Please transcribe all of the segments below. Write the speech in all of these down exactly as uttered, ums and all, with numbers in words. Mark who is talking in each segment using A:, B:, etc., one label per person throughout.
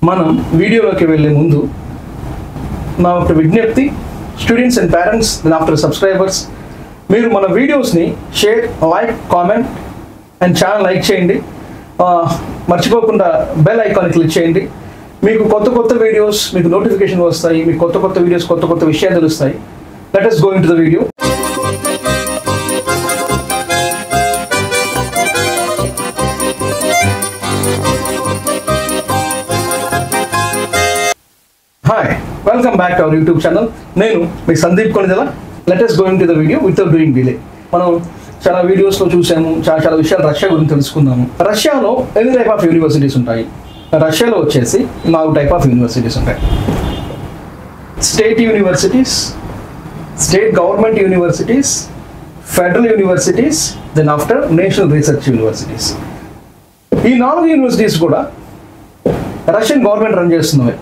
A: మనం వీడియోలోకి వెళ్ళే ముందు నా ఒక విజ్ఞప్తి, students and parents and after subscribers, మీరు మన వీడియోస్ని share, like, comment and channel like చేయండి. మర్చిపోకుండా బెల్ ఐకాన్ క్లిక్ చేయండి. మీకు కొత్త కొత్త వీడియోస్ మీకు నోటిఫికేషన్ వస్తాయి. మీకు కొత్త కొత్త వీడియోస్ కొత్త కొత్త విషయాలు తెలుస్తాయి. Let us go into the video. Hi, welcome back to our YouTube channel. నేను మీ Sandeep Konidela. Let us go into the video without doing delay. మనం చాలా వీడియోస్లో చూసాము, చాలా చాలా విషయాలు రష్యా గురించి తెలుసుకుందాము. రష్యాలో ఎన్ని టైప్ ఆఫ్ యూనివర్సిటీస్ ఉంటాయి? రష్యాలో వచ్చేసి నాలుగు టైప్ ఆఫ్ యూనివర్సిటీస్ ఉంటాయి. State universities, state government universities, federal universities, then after national research universities. ఈ నాలుగు యూనివర్సిటీస్ కూడా రష్యన్ గవర్నమెంట్ రన్ చేస్తున్నవి.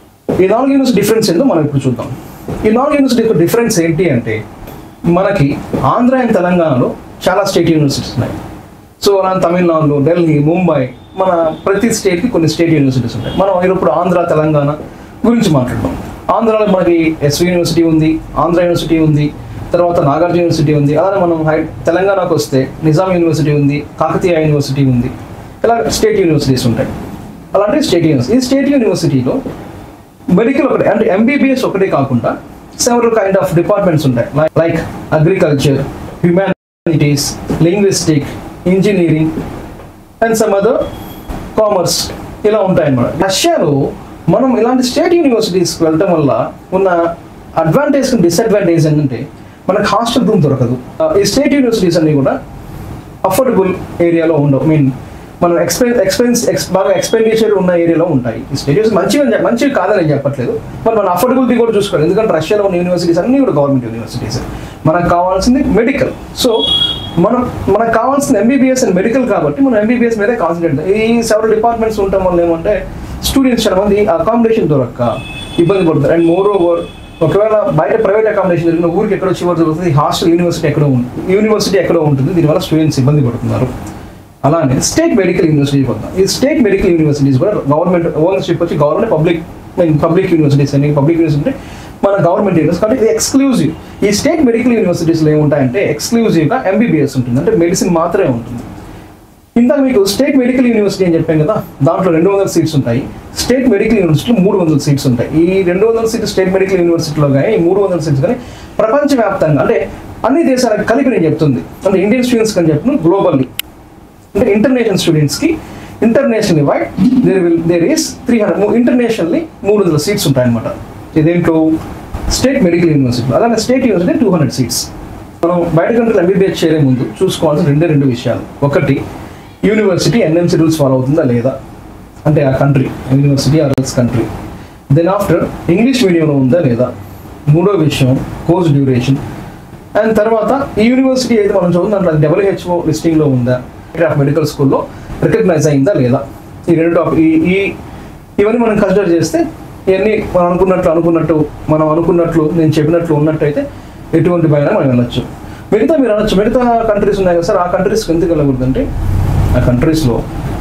A: ఈ నాలుగు యూనివర్సిటీ డిఫరెన్స్ ఏందో మనం ఇప్పుడు చూద్దాం. ఈ నాలుగు యూనివర్సిటీ డిఫరెన్స్ ఏంటి అంటే, మనకి ఆంధ్ర అండ్ తెలంగాణలో చాలా స్టేట్ యూనివర్సిటీస్ ఉన్నాయి. సో మన తమిళనాడులో ఢిల్లీ, ముంబై, మన ప్రతి స్టేట్కి కొన్ని స్టేట్ యూనివర్సిటీస్ ఉంటాయి. మనం ఇప్పుడు ఆంధ్ర తెలంగాణ గురించి మాట్లాడదాం. ఆంధ్రాలో మనకి ఎస్వి యూనివర్సిటీ ఉంది, ఆంధ్ర యూనివర్సిటీ ఉంది, తర్వాత నాగార్జున యూనివర్సిటీ ఉంది. అలానే మనం హై తెలంగాణకు వస్తే నిజాం యూనివర్సిటీ ఉంది, కాకతీయ యూనివర్సిటీ ఉంది. ఇలా స్టేట్ యూనివర్సిటీస్ ఉంటాయి. అలాంటి స్టేట్ యూనివర్సిటీ ఈ స్టేట్ యూనివర్సిటీలో మెడికల్ ఒకటే అంటే ఎంబీబీఎస్ ఒకటే కాకుండా సెవెరల్ కైండ్ ఆఫ్ డిపార్ట్మెంట్స్ ఉంటాయి. Like agriculture, humanities, linguistic, engineering and some other commerce ఇలా ఉంటాయి అన్నమాట. రష్యాలో మనం ఇలాంటి స్టేట్ యూనివర్సిటీస్కి వెళ్ళటం వల్ల ఉన్న అడ్వాంటేజ్ డిసడ్వాంటేజ్ ఏంటంటే, మనకు హాస్టల్ రూమ్ దొరకదు. ఈ స్టేట్ యూనివర్సిటీస్ అన్నీ కూడా అఫోర్డబుల్ ఏరియాలో ఉండవు. మీన్ మనం ఎక్స్పెన్ ఎక్స్పెన్స్ ఎక్స్ బాగా ఎక్స్పెండిచర్ ఉన్న ఏరియాలో ఉంటాయి. ఈ స్టేడియంస్ మంచిగా మంచివి కాదని నేను చెప్పట్లేదు, మరి మన అఫోర్డబిలిటీ కూడా చూసుకోవాలి. ఎందుకంటే రష్యాలో ఉన్న యూనివర్సిటీస్ అన్నీ కూడా గవర్నమెంట్ యూనివర్సిటీస్. మనకు కావాల్సింది మెడికల్. సో మనం మనకు కావాల్సింది ఎంబీబీఎస్ అండ్ మెడికల్ కాబట్టి మనం ఎంబీబీఎస్ మీదే కాన్సన్ట్రేట్. ఈ సెవెరల్ డిపార్ట్మెంట్స్ ఉండటం వల్ల ఏమంటే స్టూడెంట్స్ చాలా మంది అకామిడేషన్ దొరక్క ఇబ్బంది పడతారు. అండ్ మోర్ ఓవర్ ఒకవేళ బయట ప్రైవేట్ అకామిడేషన్ జరిగిన ఊరికి ఎక్కడో చివరి జరుగుతుంది, హాస్టల్ యూనివర్సిటీ ఎక్కడో ఉంటుంది యూనివర్సిటీ ఎక్కడో ఉంటుంది దీనివల్ల స్టూడెంట్స్ ఇబ్బంది పడుతున్నారు. అలానే స్టేట్ మెడికల్ యూనివర్సిటీ పోతాం. ఈ స్టేట్ మెడికల్ యూనివర్సిటీస్ కూడా గవర్నమెంట్ ఓనర్షిప్ వచ్చి గవర్నమెంట్ పబ్లిక్ పబ్లిక్ యూనివర్సిటీస్ అని పబ్లిక్ యూనివర్సిటీ మన గవర్నమెంట్ యూనివర్సిటీ కాబట్టి ఇది ఎక్స్క్లూజివ్. ఈ స్టేట్ మెడికల్ యూనివర్సిటీస్లో ఏముంటాయంటే ఎక్స్క్లూజివ్గా ఎంబీబీఎస్ ఉంటుంది, అంటే మెడిసిన్ మాత్రమే ఉంటుంది. ఇందాక మీకు స్టేట్ మెడికల్ యూనివర్సిటీ అని చెప్పాం కదా, దాంట్లో రెండు వందల సీట్స్ ఉంటాయి. స్టేట్ మెడికల్ యూనివర్సిటీలో మూడు వందల సీట్స్ ఉంటాయి. ఈ రెండు వందల సీట్లు స్టేట్ మెడికల్ యూనివర్సిటీలో కానీ ఈ మూడు వందల సీట్స్ కానీ ప్రపంచవ్యాప్తంగా అంటే అన్ని దేశాలకు కలిపి నేను చెప్తుంది. అంటే ఇండియన్ స్టూడెంట్స్ అని చెప్తున్నాను, గ్లోబల్లీ అంటే ఇంటర్నేషనల్ స్టూడెంట్స్కి international wide there will there is three hundred internationally మూడు వందల సీట్స్ ఉంటాయన్నమాట. ఇదేంటో స్టేట్ మెడికల్ యూనివర్సిటీ. అలానే state university two hundred seats. మనం బయట కంట్రీలో ఎంబీబీఎస్ చేరే ముందు చూసుకోవాల్సిన రెండే రెండు విషయాలు. ఒకటి, యూనివర్సిటీ ఎన్ఎంసీ రూల్స్ ఫాలో అవుతుందా లేదా, అంటే ఆ country university or else country. Then after English మీడియంలో ఉందా లేదా. మూడో విషయం కోర్స్ డ్యూరేషన్. అండ్ తర్వాత ఈ యూనివర్సిటీ అయితే మనం చదువుతుందంటే అది డబ్ల్యూహెచ్ఓ లిస్టింగ్లో ఉందా, ఆఫ్ మెడికల్ స్కూల్లో రికగ్నైజ్ అయిందా లేదా. ఈ రెండు టాపిక్ ఈ ఈ ఇవన్నీ మనం కన్సిడర్ చేస్తే ఇవన్నీ మనం అనుకున్నట్లు అనుకున్నట్టు మనం అనుకున్నట్లు నేను చెప్పినట్లు ఉన్నట్టయితే ఎటువంటి భయం మనం వెళ్ళొచ్చు. మిగతా మీరు అనొచ్చు మిగతా కంట్రీస్ ఉన్నాయి కదా సార్, ఆ కంట్రీస్కి ఎందుకు వెళ్ళకూడదంటే ఆ కంట్రీస్లో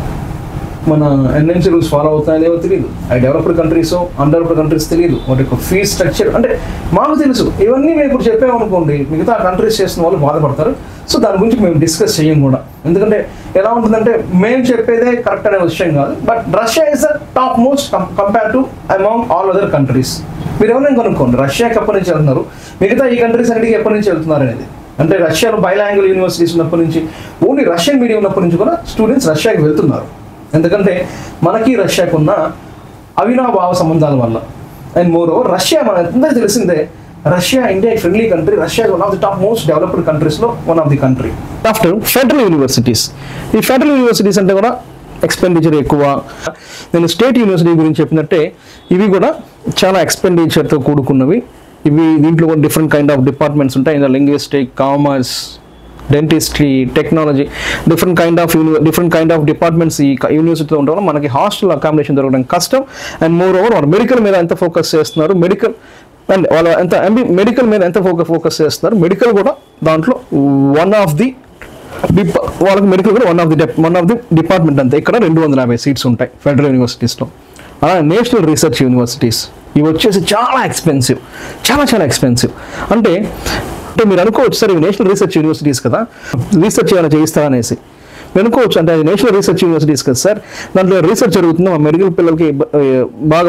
A: మన ఎన్ఎంసీ రూల్స్ ఫాలో అవుతాయనేవో తెలియదు. అవి డెవలప్డ్ కంట్రీస్ అన్డెవలప్డ్ కంట్రీస్ తెలియదు. వాటి యొక్క ఫీజ్ స్ట్రక్చర్ అంటే మాకు తెలుసు. ఇవన్నీ మేము ఇప్పుడు చెప్పామనుకోండి మిగతా కంట్రీస్ చేసిన వాళ్ళు బాధపడతారు. సో దాని గురించి మేము డిస్కస్ చేయం కూడా. ఎందుకంటే ఎలా ఉంటుందంటే మేము చెప్పేదే కరెక్ట్ అనే విషయం కాదు. But Russia is the top most compare to among all other countries. మీరు ఎవరైనా కనుక్కోండి రష్యాకి ఎప్పటి నుంచి వెళ్తున్నారు, మిగతా ఈ కంట్రీస్ అన్నిటికీ ఎప్పటి నుంచి వెళ్తున్నారు అనేది. అంటే రష్యాలో బైలాంగ్వేజ్ యూనివర్సిటీస్ ఉన్నప్పటి నుంచి, ఓన్లీ రష్యన్ మీడియం ఉన్నప్పటి నుంచి కూడా స్టూడెంట్స్ రష్యాకి వెళ్తున్నారు. ఎందుకంటే మనకి రష్యాకు ఉన్న అవినాభావ సంబంధాల వల్ల. అండ్ మోర్ ఓవర్ రష్యా మన అందరికీ తెలిసిందే, Russia India friendly country. Russia one of the top most developed కంట్రీస్లో one of the country. After federal universities. ఈ ఫెడరల్ యూనివర్సిటీస్ అంటే కూడా ఎక్స్పెండిచర్ ఎక్కువ. నేను స్టేట్ యూనివర్సిటీ గురించి చెప్పినట్టే ఇవి కూడా చాలా ఎక్స్పెండిచర్తో కూడుకున్నవి. ఇవి దీంట్లో కూడా డిఫరెంట్ కైండ్ ఆఫ్ డిపార్ట్మెంట్స్ ఉంటాయి. ఇంకా linguistic, commerce, dentistry, technology, different kind of different kind of departments ఈ యూనివర్సిటీలో ఉండడం వల్ల మనకి హాస్టల్ అకామిడేషన్ దొరకడం కష్టం. అండ్ మోర్ ఓవర్ వాళ్ళు మెడికల్ మీద ఎంత ఫోకస్ చేస్తున్నారు, మెడికల్ అండ్ వాళ్ళ ఎంత ఎంబీ మెడికల్ మీద ఎంత ఫోకస్ ఫోకస్ చేస్తున్నారు. మెడికల్ కూడా దాంట్లో వన్ ఆఫ్ ది డిపా వాళ్ళకి మెడికల్ కూడా one of the one of the department అంతే. ఇక్కడ రెండు వందల యాభై సీట్స్ ఉంటాయి ఫెడరల్ యూనివర్సిటీస్లో. అలా నేషనల్ రీసెర్చ్ యూనివర్సిటీస్ ఇవి వచ్చేసి చాలా ఎక్స్పెన్సివ్, చాలా చాలా ఎక్స్పెన్సివ్. అంటే అంటే మీరు అనుకోవచ్చు సార్ ఇవి నేషనల్ రీసెర్చ్ యూనివర్సిటీస్ కదా, రీసెర్చ్ ఏమైనా చేయిస్తారా అనేసి మీరు అనుకోవచ్చు. అంటే అది నేషనల్ రీసెర్చ్ యూనివర్సిటీస్ కదా సార్, దాంట్లో రీసెర్చ్ జరుగుతుంది, మా మెడికల్ పిల్లలకి బాగా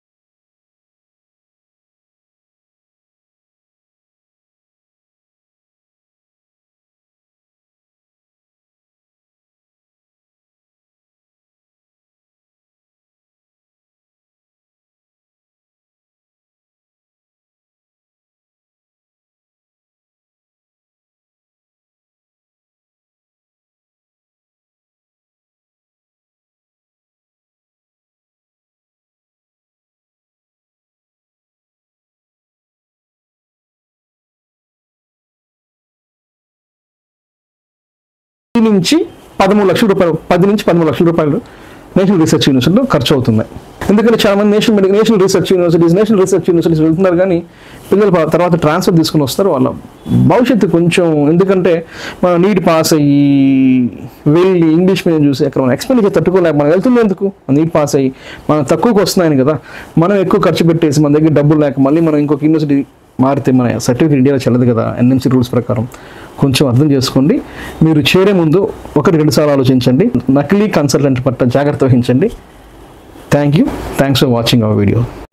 A: నుంచి పదమూడు లక్షల రూపాయలు పది నుంచి పదమూడు లక్షల రూపాయలు నేషనల్ రీసెర్చ్ యూనివర్సిటీలో ఖర్చు అవుతున్నాయి. ఎందుకంటే చాలా మంది national medical national research universities national research universities వెళ్తున్నారు, కానీ పిల్లలు తర్వాత ట్రాన్స్ఫర్ తీసుకుని వస్తారు. వాళ్ళ భవిష్యత్తు కొంచెం, ఎందుకంటే మనం నీట్ పాస్ అయ్యి వెళ్ళి ఇంగ్లీష్ మీడియం చూసి అక్కడ మనం ఎక్స్పెండిచర్ తట్టుకోలేక మనం వెళ్తుంది ఎందుకు, నీట్ పాస్ అయ్యి మనం తక్కువకి వస్తున్నాయని కదా, మనం ఎక్కువ ఖర్చు పెట్టేసి మన దగ్గర డబ్బులు లేక మళ్ళీ మనం ఇంకొక యూనివర్సిటీ మారితే మన సర్టిఫికేట్ ఇండియాలో చెల్లదు కదా ఎన్ఎంసీ రూల్స్ ప్రకారం. కొంచెం అర్థం చేసుకోండి. మీరు చేరే ముందు ఒకటి రెండు సార్లు ఆలోచించండి. నకిలీ కన్సల్టెంట్ పట్ల జాగ్రత్త వహించండి. Thank you. Thanks for watching our video.